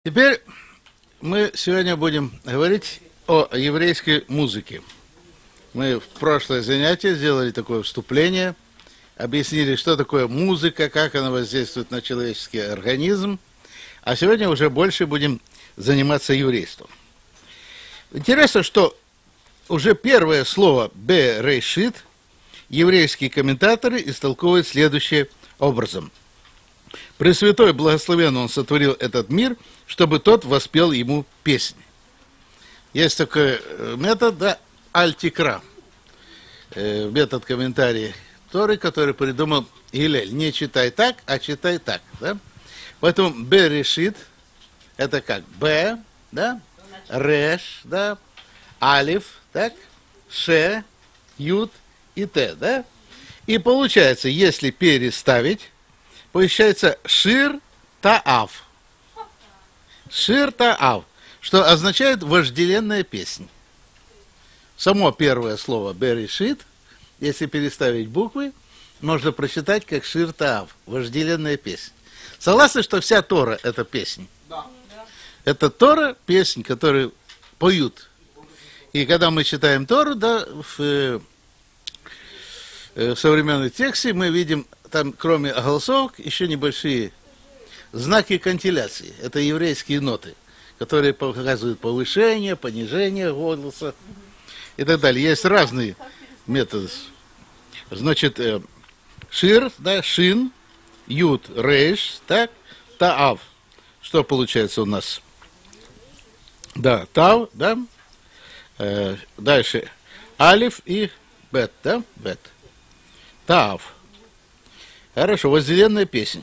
Теперь мы сегодня будем говорить о еврейской музыке. Мы в прошлое занятие сделали такое вступление, объяснили, что такое музыка, как она воздействует на человеческий организм, а сегодня уже больше будем заниматься еврейством. Интересно, что уже первое слово «берешит» еврейские комментаторы истолковывают следующим образом. Пресвятой Благословен Он сотворил этот мир, чтобы тот воспел ему песни. Есть такой метод, да, аль-тикра, метод комментария Торы, который придумал Гилель. Не читай так, а читай так. Да? Поэтому берешит, это как б, да, реш, да, алиф, так, ше, ют и т, да. И получается, если переставить, получается шир таав. Шир таав, что означает вожделенная песня. Само первое слово берешит, если переставить буквы, можно прочитать как шир таав, вожделенная песня. Согласны, что вся Тора это песня? Да. Это Тора, песня, которую поют. И когда мы читаем Тору, да, в современном тексте мы видим там, кроме огласовок, еще небольшие знаки кантиляции. Это еврейские ноты, которые показывают повышение, понижение голоса и так далее. Есть разные методы. Значит, шир, да, шин, ют, рейш, так, таав. Что получается у нас? Да, тав, да. Дальше алиф и бет, да, бет. Таав. Хорошо, вожделенная песня.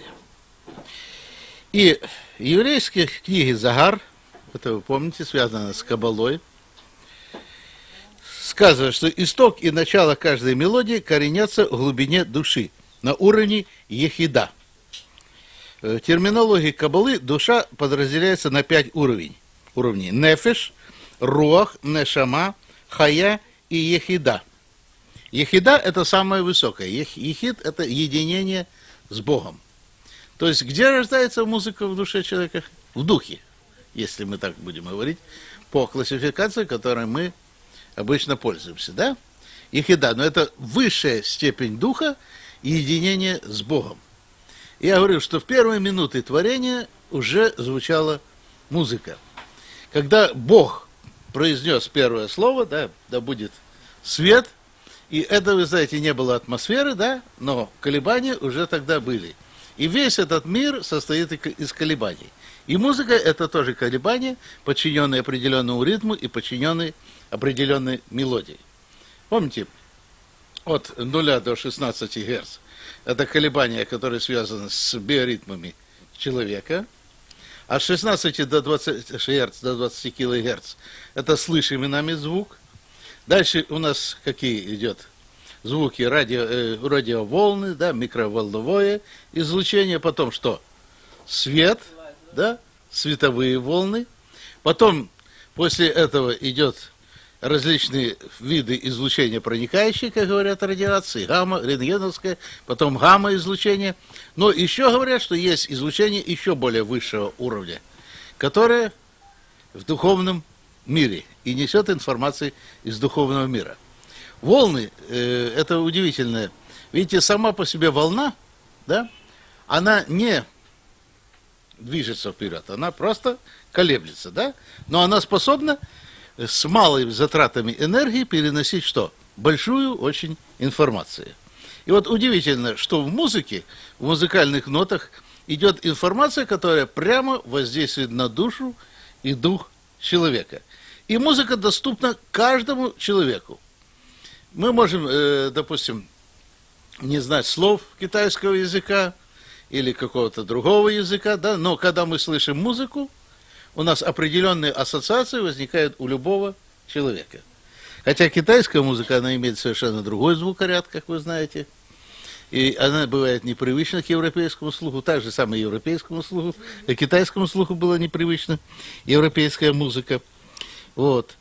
И в еврейской книге Загар, это вы помните, связано с Кабалой, сказано, что исток и начало каждой мелодии коренятся в глубине души, на уровне ехида. В терминологии Кабалы душа подразделяется на 5 уровней. Нефеш, руах, нешама, хая и ехида. Ехида – это самое высокое. Ехид – это единение с Богом. То есть, где рождается музыка в душе человека? В духе, если мы так будем говорить, по классификации, которой мы обычно пользуемся, да? Ехида, но это высшая степень духа и единения с Богом. Я говорю, что в первые минуты творения уже звучала музыка. Когда Бог произнес первое слово, да будет свет, и это, вы знаете, не было атмосферы, да, но колебания уже тогда были. И весь этот мир состоит из колебаний. И музыка – это тоже колебания, подчиненные определенному ритму и подчиненные определенной мелодии. Помните, от 0 до 16 Гц – это колебания, которые связаны с биоритмами человека, от 16 до 20 Гц до 20 кГц – это слышимый нами звук. Дальше у нас какие идет звуки, радиоволны, да, микроволновое излучение, потом что? Свет, да, световые волны. Потом после этого идет различные виды излучения проникающие, как говорят, радиации, гамма, рентгеновское, потом гамма-излучение. Но еще говорят, что есть излучение еще более высшего уровня, которое в духовном мире и несет информацию из духовного мира. Волны, это удивительное. Видите, сама по себе волна, да, она не движется вперед, она просто колеблется, да, но она способна с малыми затратами энергии переносить что? Большую очень информацию. И вот удивительно, что в музыке, в музыкальных нотах идет информация, которая прямо воздействует на душу и дух человека. И музыка доступна каждому человеку. Мы можем, допустим, не знать слов китайского языка или какого-то другого языка, да, но когда мы слышим музыку, у нас определенные ассоциации возникают у любого человека. Хотя китайская музыка, она имеет совершенно другой звукоряд, как вы знаете, и она бывает непривычна к европейскому слуху, так же самое европейскому слуху, и китайскому слуху было непривычно европейская музыка. Вот.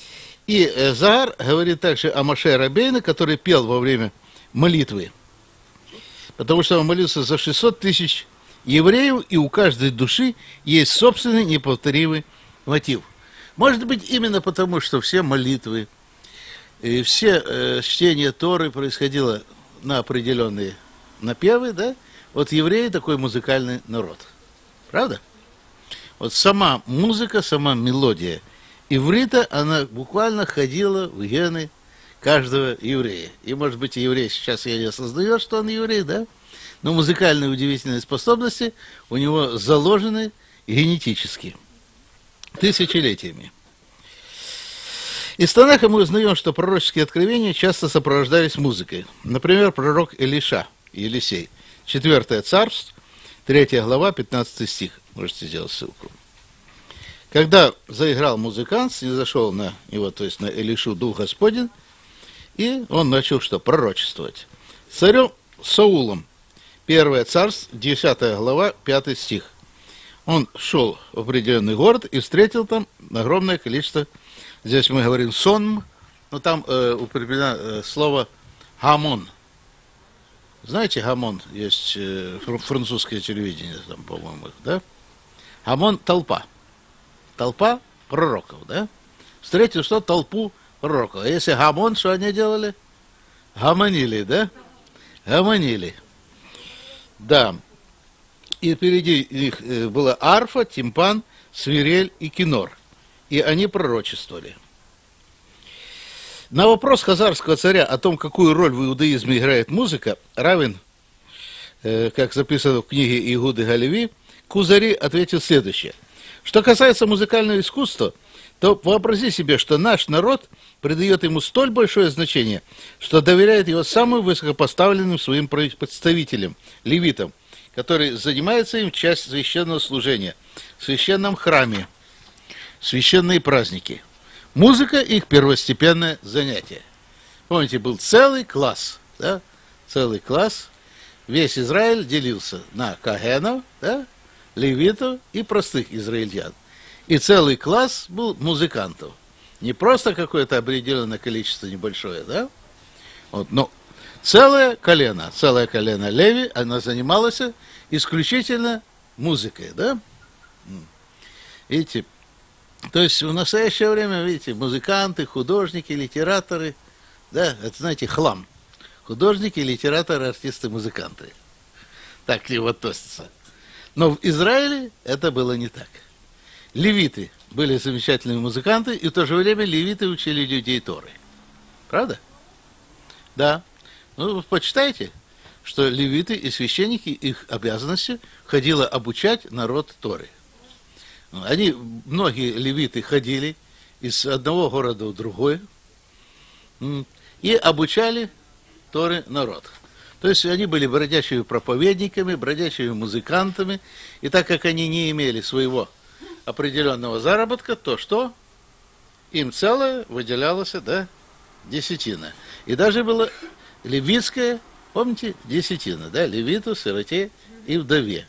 И Загар говорит также о Моше Рабейну, который пел во время молитвы, потому что он молился за 600 тысяч еврею, и у каждой души есть собственный неповторимый мотив. Может быть, именно потому, что все молитвы и все чтения Торы происходило на определенные напевы, да? Вот евреи такой музыкальный народ. Правда? Вот сама музыка, сама мелодия иврита, она буквально ходила в гены каждого еврея. И, может быть, еврей сейчас и не осознает, что он еврей, да? Но музыкальные удивительные способности у него заложены генетически, тысячелетиями. Из Танаха мы узнаем, что пророческие откровения часто сопровождались музыкой. Например, пророк Илиша, Елисей, 4 Царств, 3 глава, 15 стих. Можете сделать ссылку. Когда заиграл музыкант, снизошел на него, то есть на Илишу, Дух Господень, и он начал что? Пророчествовать. Царем Саулом, 1 Царств, 10 глава, 5 стих. Он шел в определенный город и встретил там огромное количество, здесь мы говорим сонм, но там употреблено слово гамон. Знаете, гамон, есть французское телевидение, там, по-моему, да? Гамон – толпа. Толпа пророков, да? Встретил что? Толпу пророков. А если гамон, что они делали? Гомонили, да? Гомонили. Да. И впереди них была арфа, тимпан, свирель и кинор. И они пророчествовали. На вопрос хазарского царя о том, какую роль в иудаизме играет музыка, Равин, как записано в книге Игуды Галеви, Кузари ответил следующее. Что касается музыкального искусства, то вообрази себе, что наш народ придает ему столь большое значение, что доверяет его самым высокопоставленным своим представителям, левитам, которые занимаются им в часть священного служения, в священном храме, священные праздники. Музыка – их первостепенное занятие. Помните, был целый класс, да? Целый класс. Весь Израиль делился на кагенов, да? Левитов и простых израильтян. И целый класс был музыкантов. Не просто какое-то определенное количество небольшое, да? Вот, но целое колено Леви, она занималась исключительно музыкой, да? Видите? То есть в настоящее время, видите, музыканты, художники, литераторы, да, это, знаете, хлам. Художники, литераторы, артисты, музыканты. Так к ним относятся. Но в Израиле это было не так. Левиты были замечательными музыканты, и в то же время левиты учили людей Торы. Правда? Да. Ну, вы почитайте, что левиты и священники, их обязанностью ходило обучать народ Торы. Многие левиты ходили из одного города в другой и обучали Торы народ. То есть они были бродячими проповедниками, бродячими музыкантами, и так как они не имели своего определенного заработка, то что? Им целое выделялось, да, десятина. И даже была левитская, помните, десятина, да, левиту, сироте и вдове.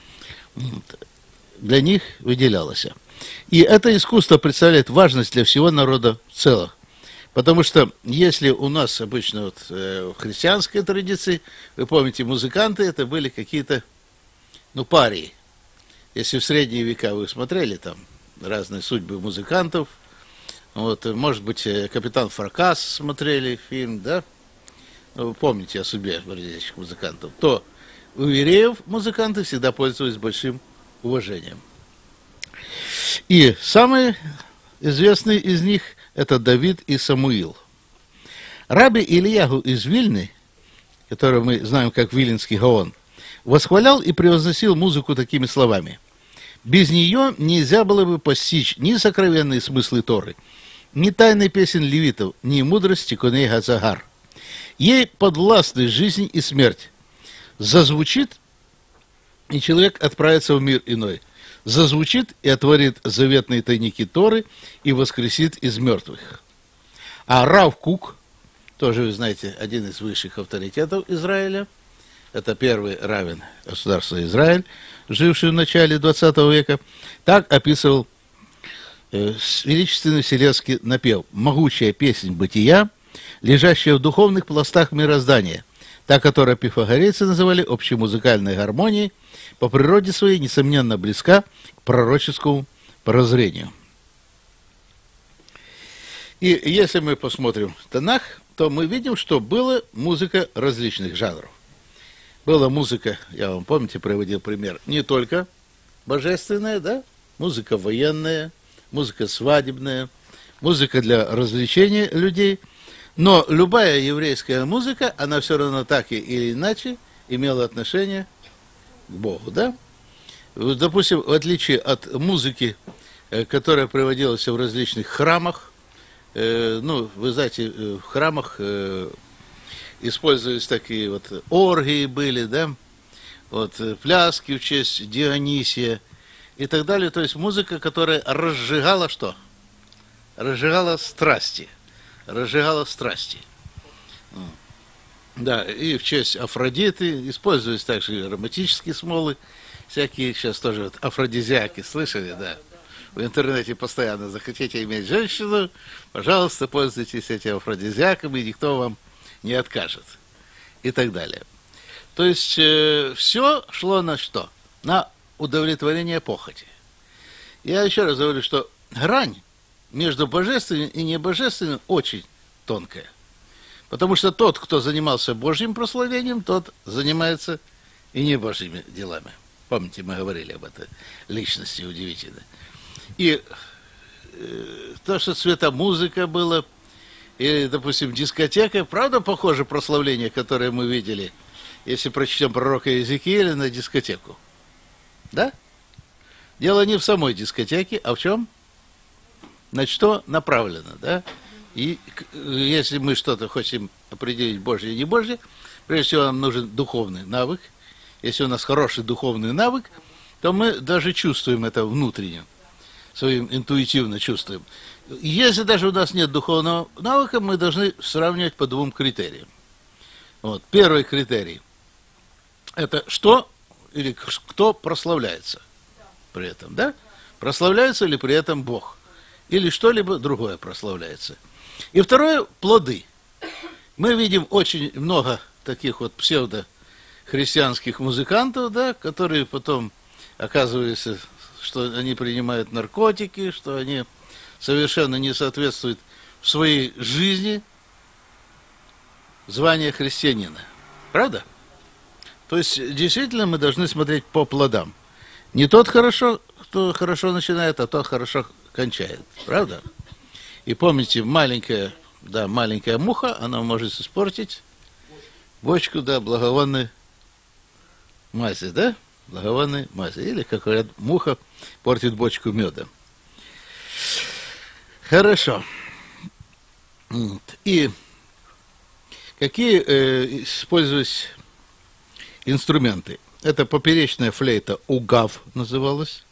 Для них выделялось. И это искусство представляет важность для всего народа в целом. Потому что если у нас обычно вот, в христианской традиции, вы помните, музыканты это были какие-то, парии. Если в средние века вы смотрели там разные судьбы музыкантов, вот, может быть, «Капитан Фракас» смотрели фильм, да? Вы помните о судьбе бродячих музыкантов, то у евреев музыканты всегда пользовались большим уважением. И самые известные из них – это Давид и Самуил. Раби Ильяху из Вильны, которого мы знаем как Виленский Гаон, восхвалял и превозносил музыку такими словами. Без нее нельзя было бы постичь ни сокровенные смыслы Торы, ни тайны песен левитов, ни мудрость Тикуней Газагар. Ей подвластны жизнь и смерть. Зазвучит, и человек отправится в мир иной. Зазвучит и отворит заветные тайники Торы и воскресит из мертвых. А Рав Кук, тоже, вы знаете, один из высших авторитетов Израиля, это первый раввин государства Израиль, живший в начале 20 века, так описывал величественный вселенский напев «Могучая песнь бытия, лежащая в духовных пластах мироздания», та, которую пифагорейцы называли общемузыкальной гармонией, по природе своей, несомненно, близка к пророческому прозрению. И если мы посмотрим Танах, то мы видим, что была музыка различных жанров. Была музыка, я вам, помните, приводил пример, не только божественная, да, музыка военная, музыка свадебная, музыка для развлечения людей, но любая еврейская музыка, она все равно так или иначе имела отношение к Богу, да? Допустим, в отличие от музыки, которая приводилась в различных храмах, ну, вы знаете, в храмах использовались такие вот оргии были, да, вот пляски в честь Дионисия и так далее. То есть музыка, которая разжигала что? Разжигала страсти. Разжигала страсти. Да, и в честь Афродиты использовались также романтические смолы, всякие сейчас тоже вот афродизиаки, слышали, да? В интернете постоянно захотите иметь женщину, пожалуйста, пользуйтесь этим афродизиаком, и никто вам не откажет. И так далее. То есть все шло на что? На удовлетворение похоти. Я еще раз говорю, что грань между божественным и небожественным очень тонкая. Потому что тот, кто занимался Божьим прославлением, тот занимается и небожьими делами. Помните, мы говорили об этой личности удивительной. И то, что светомузыка была, или, допустим, дискотека, правда, похоже прославление, которое мы видели, если прочтем пророка Иезекииля, на дискотеку? Да? Дело не в самой дискотеке, а в чем? На что направлено, да? И если мы что-то хотим определить, Божье или не Божье, прежде всего нам нужен духовный навык. Если у нас хороший духовный навык, то мы даже чувствуем это внутренне, своим интуитивно чувствуем. Если даже у нас нет духовного навыка, мы должны сравнивать по двум критериям. Вот. Первый критерий – это что или кто прославляется при этом, да? Прославляется ли при этом Бог? Или что-либо другое прославляется? И второе – плоды. Мы видим очень много таких вот псевдохристианских музыкантов, да, которые потом оказываются, что они принимают наркотики, что они совершенно не соответствуют в своей жизни званию христианина. Правда? То есть, действительно, мы должны смотреть по плодам. Не тот хорошо, кто хорошо начинает, а тот хорошо кончает. Правда? И помните, маленькая муха, она может испортить бочку, да, благовонной мази, да? Благовонной мази. Или, как говорят, муха портит бочку меда. Хорошо. И какие использовались инструменты? Это поперечная флейта угав называлась.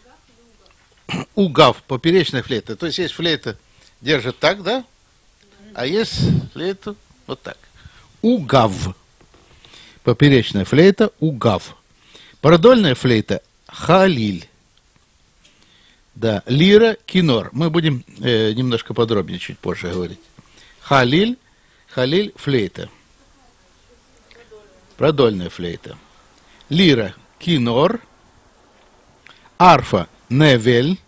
Угав, поперечная флейта. То есть флейта держит так, да? А есть флейта вот так. Угав. Поперечная флейта угав. Продольная флейта халиль. Да, лира, кинор. Мы будем немножко подробнее чуть позже говорить. Халиль, флейта. Продольная флейта. Лира, кинор. Арфа, невель.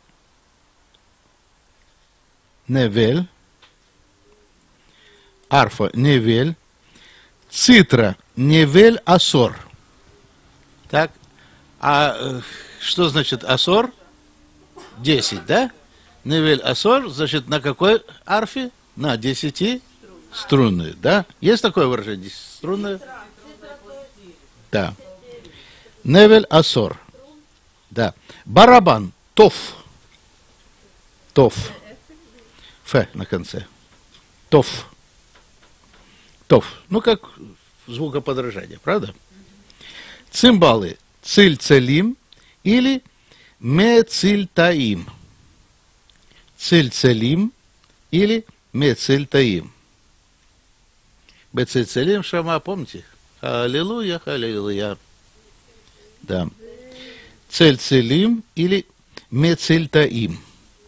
Арфа, невель. Цитра, невель, асор. Так, а что значит асор? 10, да? Невель асор, значит, на какой арфе? На 10 струнной, да? Есть такое выражение? 10 струнная? Да. Невель асор. Да. Барабан, тоф. Тоф. Ф на конце. Тоф. Тоф. Ну, как звукоподражание, правда? Цимбалы, циль-целим или мецильтаим. Циль-целим или мецильтаим. Мецильтаим шама, помните? Аллилуйя, аллилуйя. Да. Циль-целим или мецильтаим.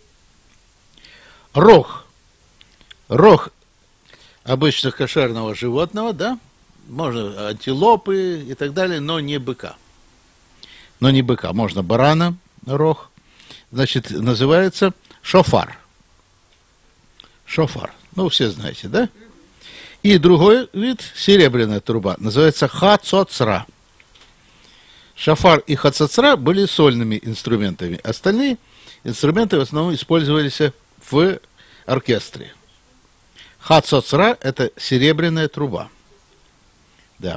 Рог. Рог обычно кошерного животного, да? Можно антилопы и так далее, но не быка. но не быка, можно барана, рог, значит, называется шофар. Шофар. Ну, все знаете, да? И другой вид, серебряная труба, называется хацоцра. Шофар и хацоцра были сольными инструментами. Остальные инструменты в основном использовались в оркестре. Хацоцра – это серебряная труба. Да.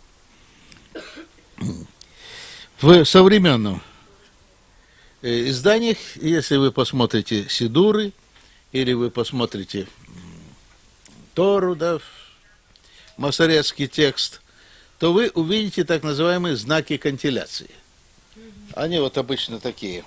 В современном изданиях, если вы посмотрите Сидуры, или вы посмотрите Тору, да, масорецкий текст, то вы увидите так называемые знаки кантиляции. Они вот обычно такие.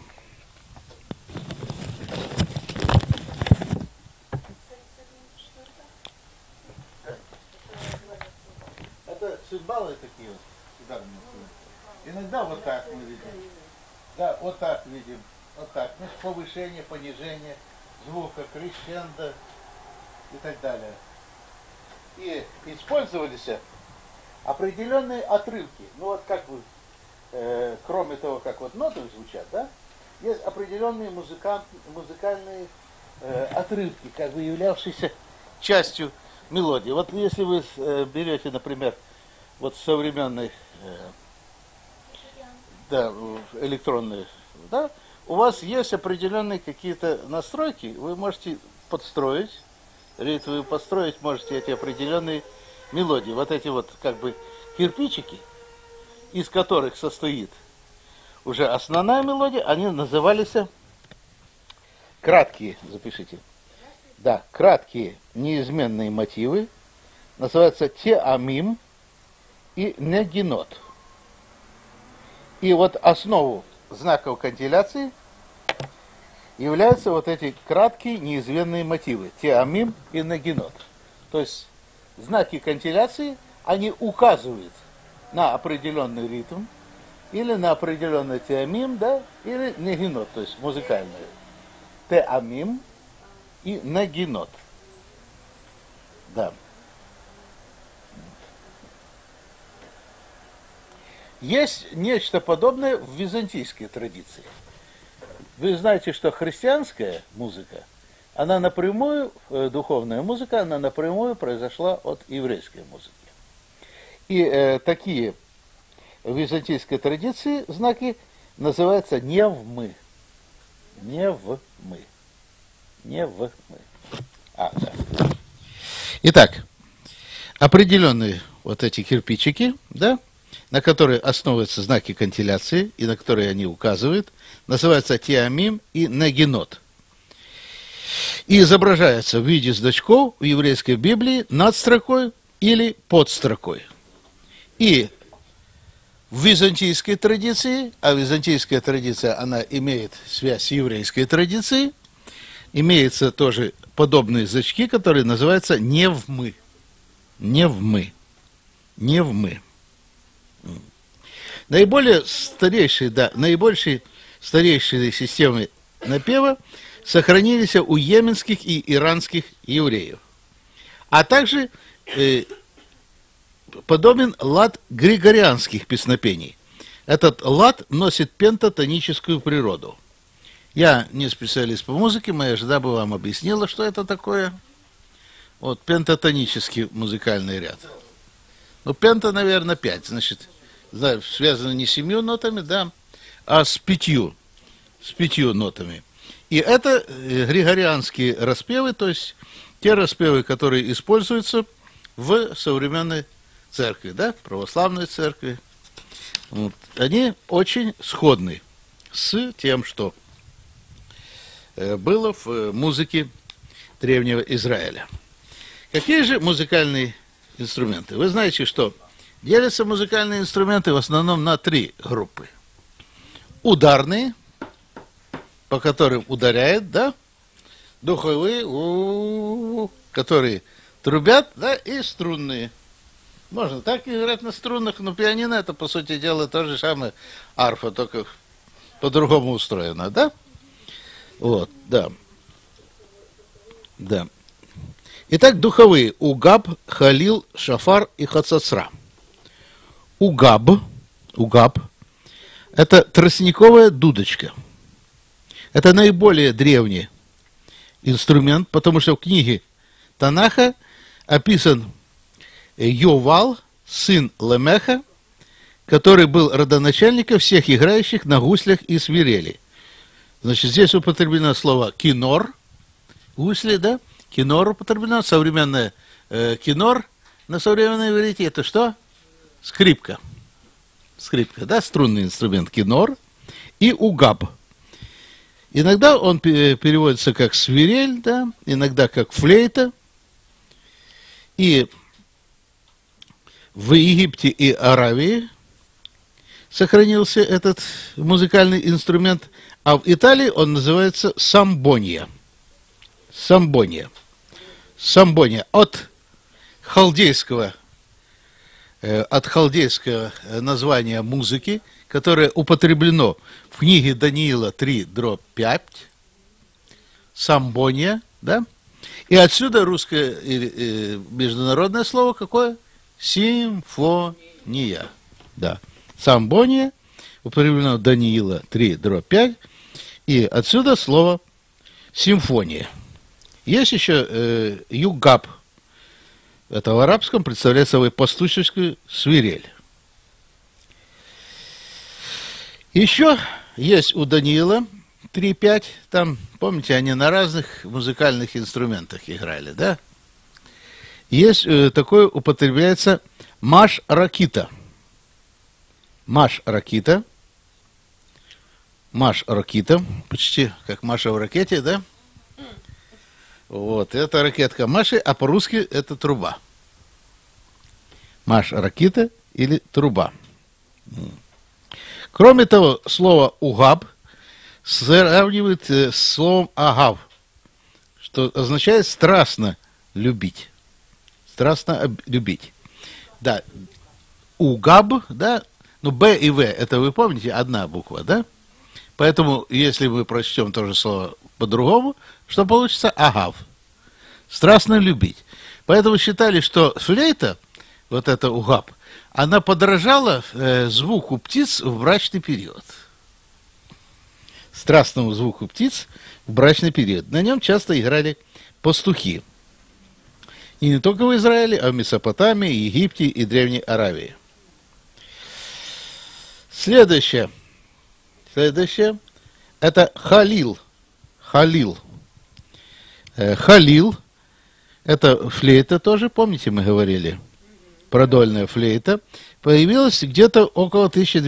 Это цимбалы такие вот. Иногда вот так мы видим. Да, вот так видим. Вот так. Значит, повышение, понижение звука, крещендо и так далее. И использовались определенные отрывки. Ну вот как вы, кроме того, как вот ноты звучат, да, есть определенные музыкальные отрывки, как бы являвшиеся частью мелодии. Вот если вы берете, например, вот современный, да, электронный, да, у вас есть определенные какие-то настройки, вы можете подстроить, вы построить можете эти определенные мелодии. Вот эти вот как бы кирпичики, из которых состоит уже основная мелодия, они назывались краткие, запишите. Да, краткие неизменные мотивы, называются теамим и негинот. И вот основу знаков кантиляции являются вот эти краткие неизменные мотивы, теамим и негинот. То есть знаки кантиляции, они указывают на определенный ритм, или на определенный теамим, да, или негинот, то есть музыкальный. Теамим и негинот. Да. Есть нечто подобное в византийской традиции. Вы знаете, что христианская музыка, она напрямую, духовная музыка, она напрямую произошла от еврейской музыки. И такие в византийской традиции знаки называются невмы. Невмы. Невмы. Да. Итак, определенные вот эти кирпичики, да, на которые основываются знаки кантиляции и на которые они указывают, называются теамим и негинот. И изображается в виде значков в еврейской Библии над строкой или под строкой. И в византийской традиции, а византийская традиция, она имеет связь с еврейской традицией, имеются тоже подобные значки, которые называются невмы. Невмы. Невмы. Наиболее старейшие системы напева сохранились у йеменских и иранских евреев. А также подобен лад григорианских песнопений. Этот лад носит пентатоническую природу. Я не специалист по музыке, моя жена бы вам объяснила, что это такое. Вот пентатонический музыкальный ряд. Ну, пента, наверное, 5. Значит, да, связано не с 7 нотами, да, а с 5 нотами. И это григорианские распевы, то есть те распевы, которые используются в современной церкви, да, православной церкви. Вот. Они очень сходны с тем, что было в музыке древнего Израиля. Какие же музыкальные инструменты? Вы знаете, что делятся музыкальные инструменты в основном на 3 группы. Ударные, по которым ударяет, да, духовые, которые трубят, да, и струнные. Можно так играть на струнах, но пианино это, по сути дела, то же самое арфа, только по-другому устроено, да? Вот, да. Да. Итак, духовые. Угаб, халил, шафар и хацацра. Угаб Это тростниковая дудочка. Это наиболее древний инструмент, потому что в книге Танаха описан Йовал, сын Лемеха, который был родоначальником всех играющих на гуслях и свирели. Значит, здесь употреблено слово кинор, гусли, да? Кинор употреблено, современное кинор на современном иврите, это что? Скрипка. Скрипка, да, струнный инструмент кинор и угаб. Иногда он переводится как свирель, да, иногда как флейта. И в Египте и Аравии сохранился этот музыкальный инструмент, а в Италии он называется самбония. Самбония. Самбония от халдейского названия музыки, которое употреблено в книге Даниила 3:5, самбония, да? И отсюда русское международное слово какое? Симфония. Да. Самбония употреблено Даниила 3:5, и отсюда слово симфония. Есть еще югаб. Это в арабском представляет собой пастушескую свирель. Еще есть у Даниила 3:5, там, помните, они на разных музыкальных инструментах играли, да? Есть такое, употребляется маш-ракита. Маш-ракита. Маш-ракита, почти как Маша в ракете, да? Вот, это ракетка Маши, а по-русски это труба. Маш-ракита или труба. Кроме того, слово «угаб» сравнивают с словом «агав», что означает «страстно любить». Страстно любить. Да, «угаб», да, ну, «б» и «в» это вы помните, одна буква, да? Поэтому, если мы прочтем то же слово по-другому, что получится? «Агав». Страстно любить. Поэтому считали, что флейта, вот эта «угаб», она подражала звуку птиц в брачный период. Страстному звуку птиц в брачный период. На нем часто играли пастухи. И не только в Израиле, а в Месопотамии, Египте и Древней Аравии. Следующее. Это халил. Халил. Халил. Это флейта тоже, помните, мы говорили? Продольная флейта. Появилась где-то около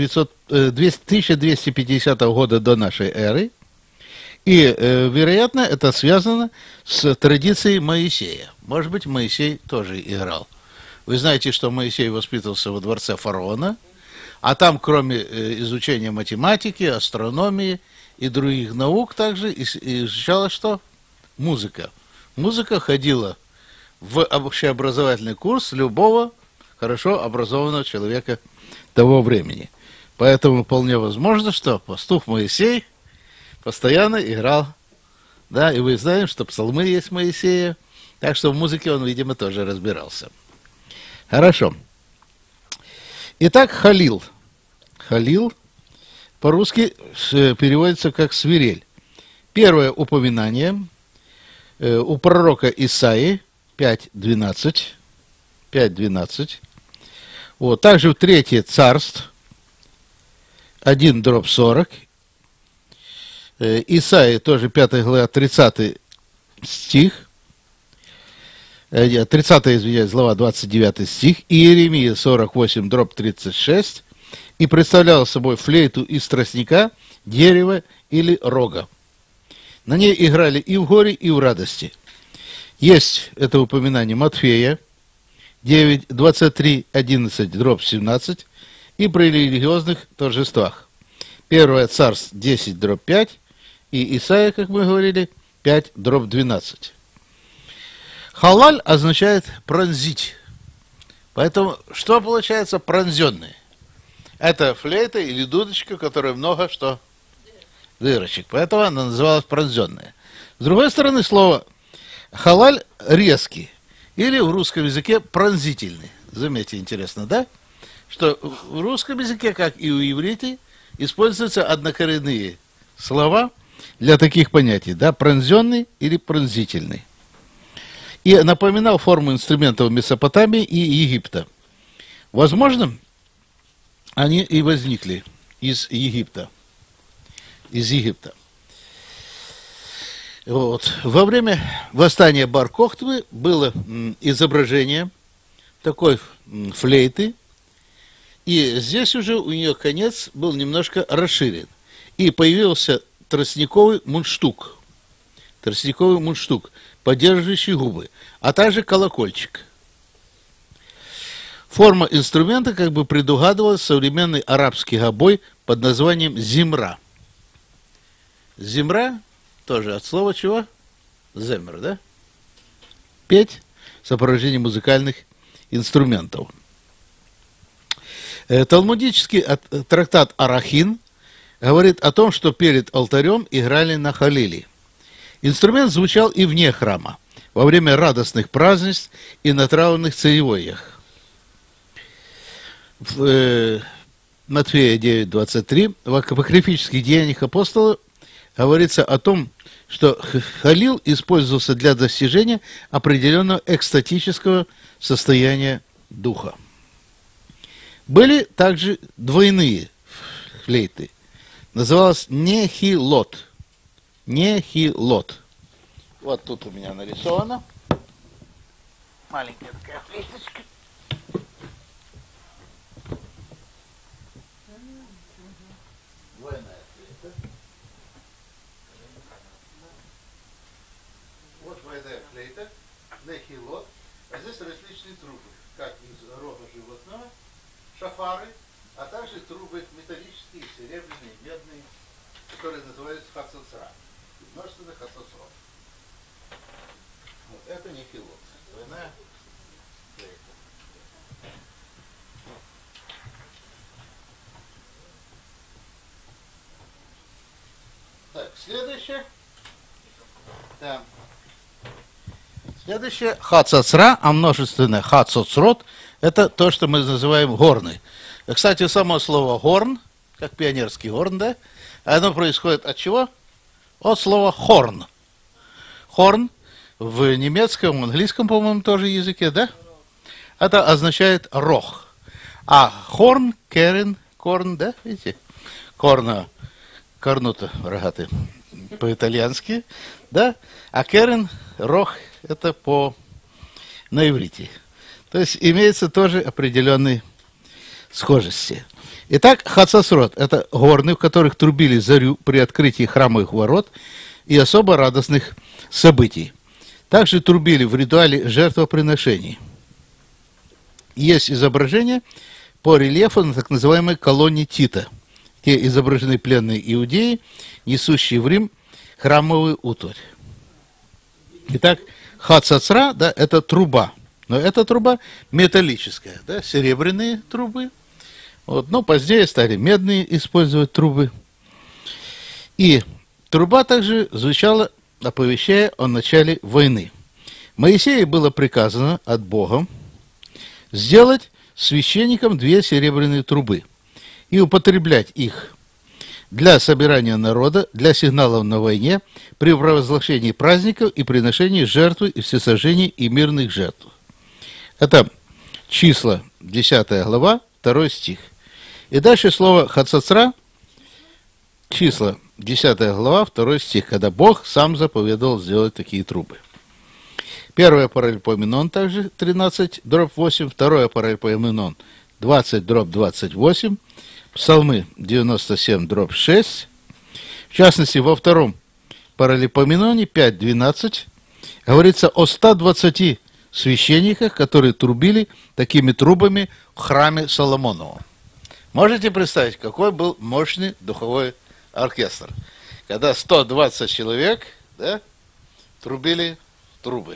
1250 года до нашей эры. И, вероятно, это связано с традицией Моисея. Может быть, Моисей тоже играл. Вы знаете, что Моисей воспитывался во дворце фараона, а там, кроме изучения математики, астрономии и других наук, также изучалась что? Музыка. Музыка ходила в общеобразовательный курс любого хорошо образованного человека того времени. Поэтому вполне возможно, что пастух Моисей постоянно играл, да, и мы знаем, что псалмы есть Моисея, так что в музыке он, видимо, тоже разбирался. Хорошо. Итак, халил. Халил по-русски переводится как свирель. Первое упоминание у пророка Исаии 5:12. 5:12. Вот. Также в 3 Царств 1:40. Исаии тоже 5 глава 30 стих. 30, извиняюсь, глава 29 стих. Иеремия 48:36. И представляла собой флейту из тростника, дерева или рога. На ней играли и в горе, и в радости. Есть это упоминание Матфея 9:23-11:17 и при религиозных торжествах. 1 Царств 10:5 и Исаия, как мы говорили, 5:12. Халаль означает пронзить. Поэтому что получается пронзенный? Это флейта или дудочка, в которой много что? Дырочек. Поэтому она называлась пронзенная. С другой стороны, слово халаль резкий. Или в русском языке пронзительный. Заметьте, интересно, да? Что в русском языке, как и у иврите, используются однокоренные слова для таких понятий, да, пронзенный или пронзительный. И напоминал форму инструментов Месопотамии и Египта. Возможно, они и возникли из Египта. Вот. Во время восстания Бар-Кохтвы было изображение такой флейты, и здесь уже у нее конец был немножко расширен. И появился тростниковый мундштук, поддерживающий губы, а также колокольчик. Форма инструмента как бы предугадывала современный арабский гобой под названием зимра. Зимра тоже от слова чего? Земер, да? Петь, сопровождение музыкальных инструментов. Талмудический трактат Арахин говорит о том, что перед алтарем играли на халиле. Инструмент звучал и вне храма, во время радостных празднеств и на траурных церемониях. В Матфея 9:23 в апокрифических деяниях апостола говорится о том, что халил использовался для достижения определенного экстатического состояния духа. Были также двойные флейты. Называлось нехилот. Нехилот. Вот тут у меня нарисовано. Маленькая такая флейточка. Двойная флейта. Вот двойная флейта. Нехилот. А здесь различные трубы. Как из рога животного, шафары, а также трубы металлические, серебряные, медные, которые называются хацоцра. Множественно хацоцрот. Вот это нехилот. Двойная флейта. Так, следующее. Да. Следующее хацоцра, а множественное хацоцрот, это то, что мы называем горны. Кстати, само слово горн, как пионерский горн, да, оно происходит от чего? От слова хорн. Хорн в немецком, в английском, по-моему, тоже языке, да? Это означает рог. А хорн, керен, корн, да, видите? Корна, корнуто рогатый по-итальянски, да? А керен, рог, это на иврите. То есть имеется тоже определенные схожести. Итак, хацоцрот – это горны, в которых трубили зарю при открытии храмовых ворот и особо радостных событий. Также трубили в ритуале жертвоприношений. Есть изображение по рельефу на так называемой колонне Тита, где изображены пленные иудеи, несущие в Рим храмовую утварь. Итак, хацоцра, да, это труба. Но эта труба металлическая, да, серебряные трубы. Вот, но позднее стали медные использовать трубы. И труба также звучала, оповещая о начале войны. Моисею было приказано от Бога сделать священникам 2 серебряные трубы и употреблять их для собирания народа, для сигналов на войне, при провозглашении праздников и приношении жертвы и всесожжений и мирных жертв. Это числа, 10 глава, 2 стих. И дальше слово хацоцра, числа, 10 глава, 2 стих, когда Бог сам заповедовал сделать такие трубы. 1 Паралипоменон также 13:8, 2 Паралипоменон 20:28, Псалмы 97:6. В частности, во 2 Паралипоменоне 5:12 говорится о 120 священниках, которые трубили такими трубами в храме Соломонова. Можете представить, какой был мощный духовой оркестр, когда 120 человек, да, трубили трубы.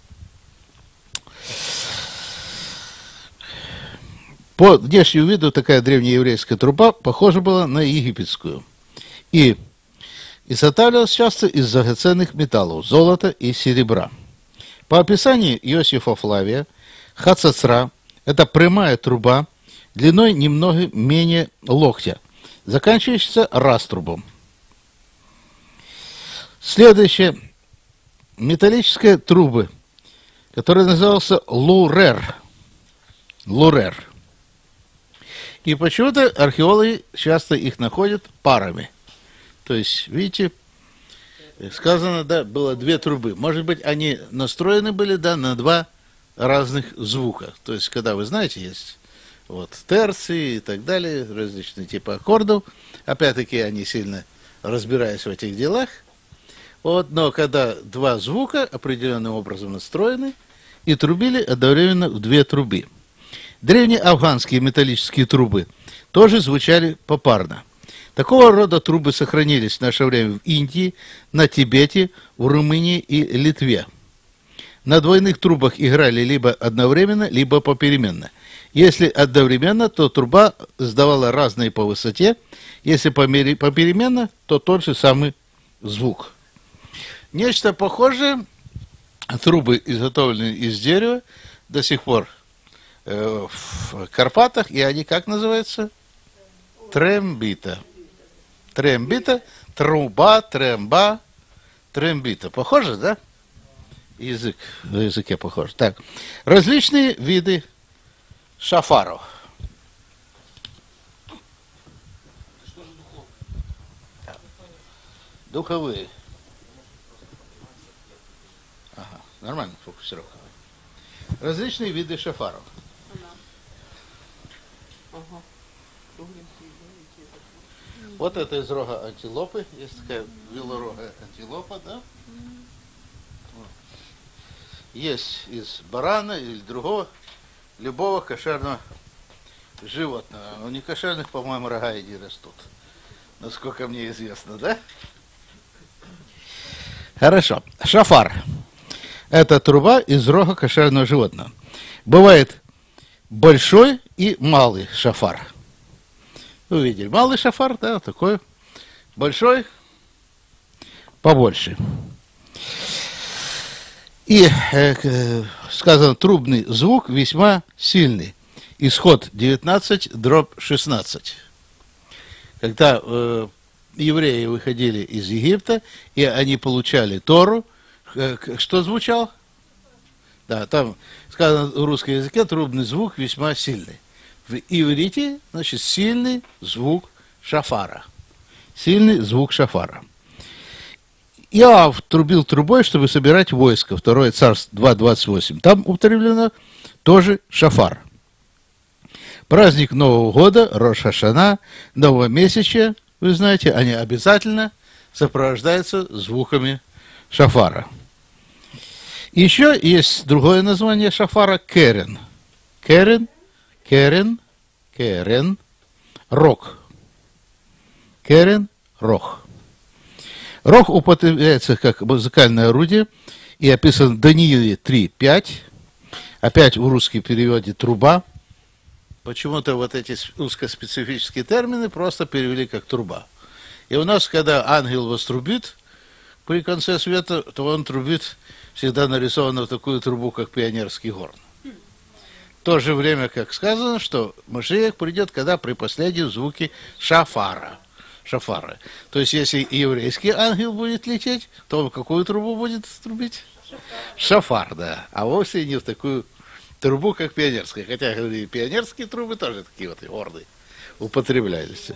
По внешнему виду такая древнееврейская труба похожа была на египетскую. И изготавливалась часто из драгоценных металлов, золота и серебра. По описанию Иосифа Флавия, хацоцра – это прямая труба длиной немного менее локтя, заканчивающийся раструбом. Следующее. Металлические трубы, который назывался лурер. Лурер. И почему-то археологи часто их находят парами. То есть, видите, сказано, да, было две трубы. Может быть, они настроены были, да, на два разных звука. То есть, когда вы знаете, есть вот терции и так далее, различные типы аккордов. Опять-таки, они сильно разбираясь в этих делах. Вот, но когда два звука определенным образом настроены и трубили одновременно в две трубы. Древние афганские металлические трубы тоже звучали попарно. Такого рода трубы сохранились в наше время в Индии, на Тибете, в Румынии и Литве. На двойных трубах играли либо одновременно, либо попеременно. Если одновременно, то труба сдавала разные по высоте. Если попеременно, то тот же самый звук. Нечто похожее, трубы, изготовленные из дерева, до сих пор в Карпатах, и они как называются? Трембита. Трембита, труба, тремба, трембита. Похоже, да? Язык, на языке похож. Так, различные виды шафаров. Духовые. Ага, нормально фокусировка. Различные виды шафаров. Вот это из рога антилопы. Есть такая белорогая антилопа, да? Есть из барана или другого, любого кошерного животного. У некошерных, по-моему, рога и не растут. Насколько мне известно, да? Хорошо. Шафар. Это труба из рога кошерного животного. Бывает большой и малый шафар. Вы видели, малый шафар, да, такой. Большой, побольше. И сказано, трубный звук весьма сильный. Исход 19/16. Когда евреи выходили из Египта, и они получали Тору, что звучал? Да, там сказано в русском языке, трубный звук весьма сильный. В иврите, значит, сильный звук шафара. Сильный звук шафара. Иоав трубил трубой, чтобы собирать войско. 2 Царств 2:28. Там употреблено тоже шафар. Праздник Нового года, Рош ха-Шана, новомесячия, вы знаете, они обязательно сопровождаются звуками шафара. Еще есть другое название шафара – керен. Керен, керен, керен, рог. Керен, рог. Рог употребляется как музыкальное орудие и описан в Данииле 3:5. Опять в русском переводе труба. Почему-то вот эти узкоспецифические термины просто перевели как труба. И у нас, когда ангел вострубит при конце света, то он трубит всегда нарисовано в такую трубу, как пионерский горн. В то же время, как сказано, что Машиах придет, когда при последнем звуке шафара. Шафара. То есть, если еврейский ангел будет лететь, то он в какую трубу будет трубить? Шафар, да. А вовсе не в такую трубу, как пионерская. Хотя и пионерские трубы тоже такие вот орды употреблялись.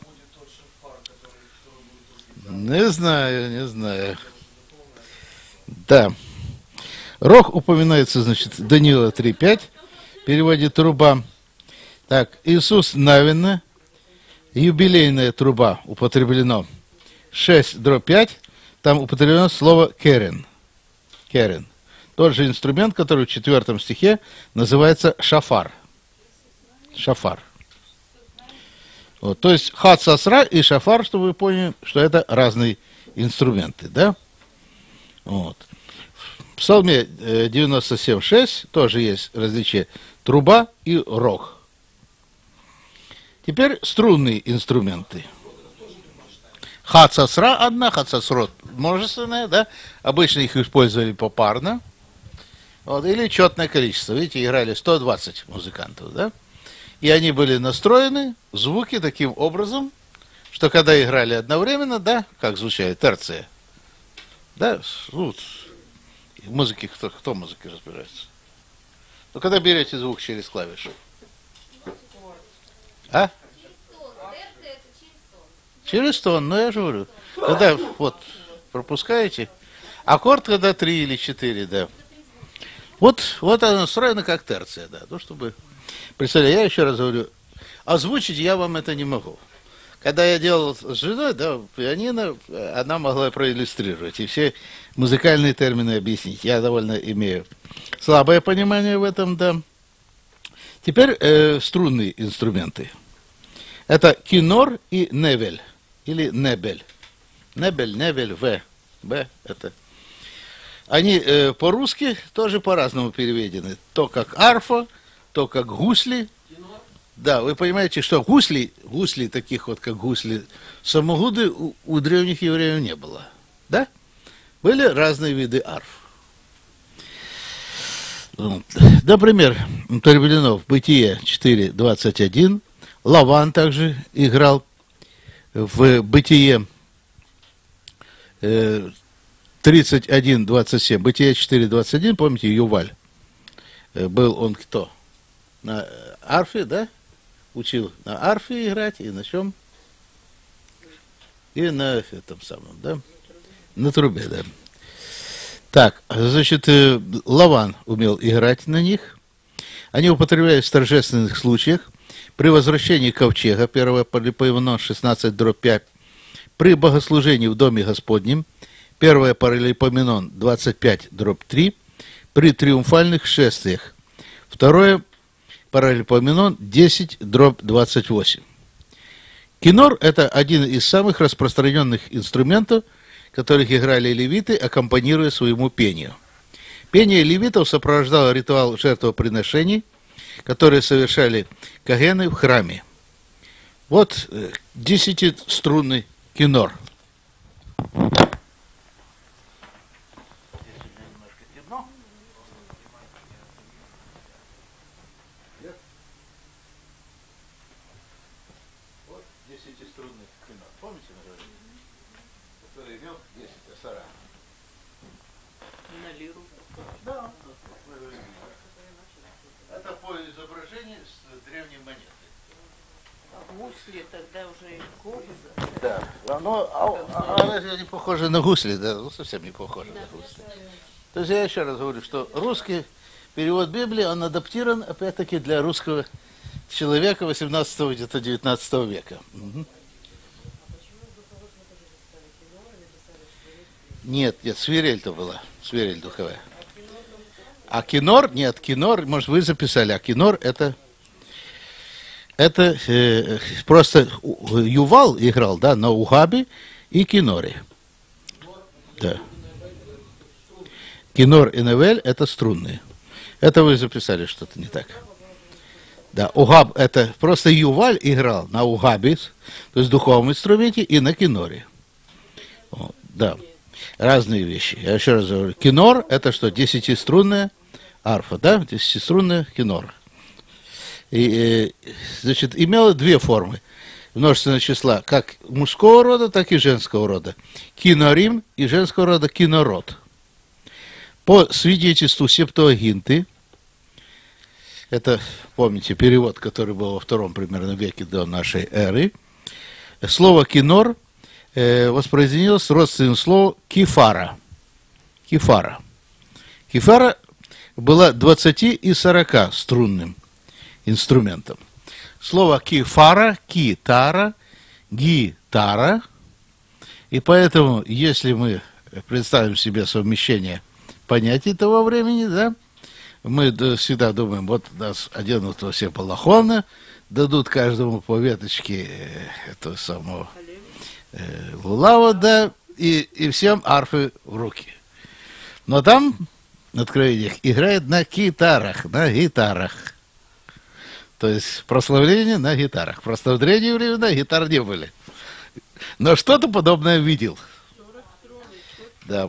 Не знаю, не знаю. Да. Рог упоминается, значит, Даниила 3:5, в переводе труба. Так, Иисус Навина, юбилейная труба употреблено 6/5, там употреблено слово керен. Керен. Тот же инструмент, который в 4 стихе называется шафар. Шафар. Вот, то есть хат сасра и шафар, чтобы вы поняли, что это разные инструменты, да? Вот. В Псалме 97:6 тоже есть различие труба и рог. Теперь струнные инструменты. Хат-сасра одна, хат-сасрот множественная, да? Обычно их использовали попарно. Вот, или четное количество. Видите, играли 120 музыкантов, да? И они были настроены, звуки таким образом, что когда играли одновременно, да, как звучали, терция, да, ну, в музыке, кто в музыке разбирается? Ну, когда берете звук через клавишу. А? Через тон, ну я же говорю. Когда вот пропускаете, аккорд когда 3 или 4, да. Вот она настроена как терция, да. Ну, чтобы... Представляете, я еще раз говорю, озвучить я вам это не могу. Когда я делал с женой, да, пианино, она могла проиллюстрировать и все музыкальные термины объяснить. Я довольно имею слабое понимание в этом, да. Теперь струнные инструменты. Это кинор и невель, или небель. Небель, невель, в это. Они по-русски тоже по-разному переведены. То как арфа, то как гусли. Да, вы понимаете, что гусли таких вот, как гусли, самогуды у древних евреев не было. Да? Были разные виды арф. Например, Торбелинов, Бытие 4.21. Лаван также играл в Бытие 31.27. Бытие 4.21, помните, Юваль. Был он кто? На арфе, да? Учил на арфе играть и на чем? И на этом самом, да? На трубе, да. Так, значит, Лаван умел играть на них. Они употреблялись в торжественных случаях. При возвращении ковчега, 1 Паралипоменон 16:5, при богослужении в Доме Господнем, 1 Паралипоменон 25:3, при триумфальных шествиях, 2 Паралипоменон 10:28. Кинор – это один из самых распространенных инструментов, которых играли левиты, аккомпанируя своему пению. Пение левитов сопровождало ритуал жертвоприношений, которые совершали кагены в храме. Вот 10-струнный кинор. Вот 10-струнный кинор. Помните, который имел 10 асара? На лиру. Да. Это по изображению с древней монеты. А гусли тогда уже кобза. Да. Она не похожа на гусли, да, ну, совсем не похожа на гусли. То есть я еще раз говорю, что русский перевод Библии, он адаптирован, опять-таки, для русского человека 18 где-то 19 века. Угу. Нет, свирель-то была, свирель духовая. А кинор, нет, кинор, может, вы записали, а кинор это просто Ювал играл, да, на угабе и киноре. Да. Кинор и невель это струнные. Это вы записали что-то не так. Да, угаб это просто Юваль играл на угабе, то есть духовном инструменте, и на киноре. Вот, да. Разные вещи. Я еще раз говорю. Кинор это что? 10-струнная арфа, да? 10-струнная кинор. И, значит, имела две формы множественного числа, как мужского рода, так и женского рода. Кинорим и женского рода кинород. По свидетельству Септуагинты, это, помните, перевод, который был во втором примерно веке до нашей эры, слово кинор воспроизводилось родственным словом кефара. Кефара. Кефара была 20 и 40 струнным инструментом. Слово кефара, китара, гитара. И поэтому, если мы представим себе совмещение понятий того времени, да, мы всегда думаем, вот нас оденут во все балахоны, дадут каждому по веточке этого самого лулава, да, и всем арфы в руки. Но там, на откровениях, играет на гитарах, на гитарах. То есть прославление на гитарах. Просто в древние времена гитар не были. Но что-то подобное видел. Да,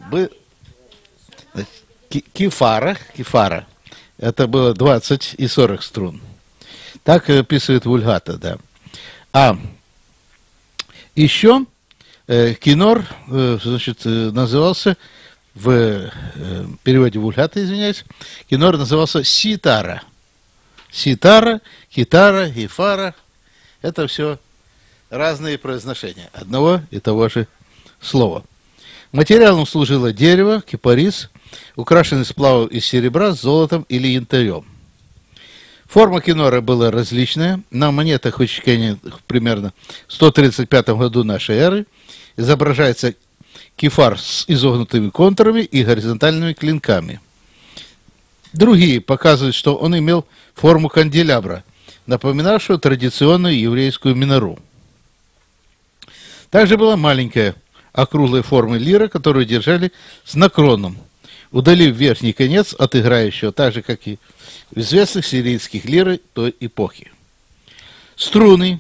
кефара, это было 20 и 40 струн. Так описывает Вульгата, да. А Еще кинор, значит, назывался в переводе вульгата, извиняюсь, кинор назывался ситара. Ситара, китара, гифара – это все разные произношения одного и того же слова. Материалом служило дерево, кипарис, украшенный сплавом из серебра с золотом или янтарем. Форма кинора была различная. На монетах, вычеканенных примерно в 135 году нашей эры, изображается кефар с изогнутыми контурами и горизонтальными клинками. Другие показывают, что он имел форму канделябра, напоминавшую традиционную еврейскую минору. Также была маленькая округлой формы лира, которую держали с наклоном, удалив верхний конец от играющего, так же, как и в известных сирийских лирах той эпохи. Струны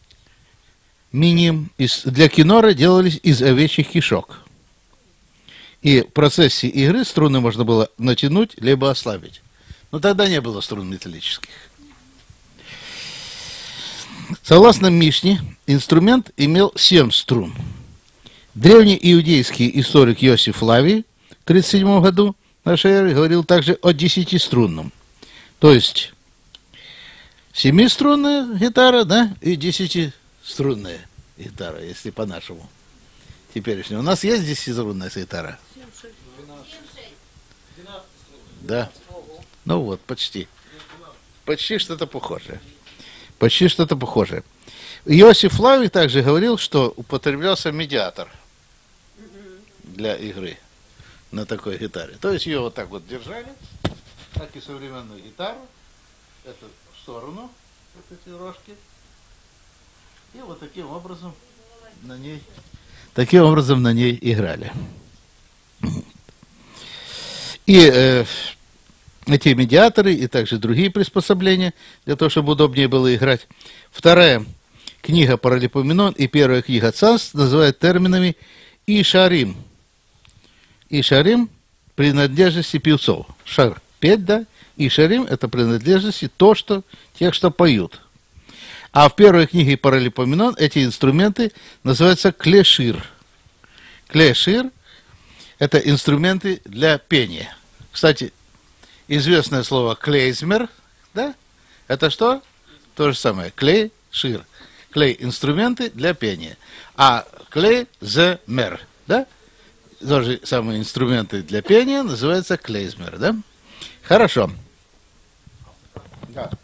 для кинора делались из овечьих кишок. И в процессе игры струны можно было натянуть, либо ослабить. Но тогда не было струн металлических. Согласно Мишне, инструмент имел 7 струн. Древний иудейский историк Иосиф Флавий в 1937 году нашей эры говорил также о 10-струнном. То есть 7-струнная гитара, да, и 10-струнная гитара, если по-нашему. Теперешнему. У нас есть 10-струнная гитара? Да. Ну вот, почти. Почти что-то похожее. Почти что-то похожее. Иосиф Флавий также говорил, что употреблялся медиатор для игры на такой гитаре. То есть ее вот так вот держали, как и современную гитару, эту в сторону, вот эти рожки, и вот таким образом на ней играли. И эти медиаторы и также другие приспособления для того, чтобы удобнее было играть. Вторая книга Паралипоменон и первая книга Царств называют терминами ишарим. Ишарим – принадлежности певцов. Шар – петь, да? Ишарим – это принадлежности тех, что поют. А в первой книге Паралипоменон эти инструменты называются клешир. Клешир – это инструменты для пения. Кстати, известное слово клейзмер, да? Это что? То же самое. Клей-шир. Клей – инструменты для пения. А клейзмер, да? Тоже самые инструменты для пения называются клейзмер, да? Хорошо. Да.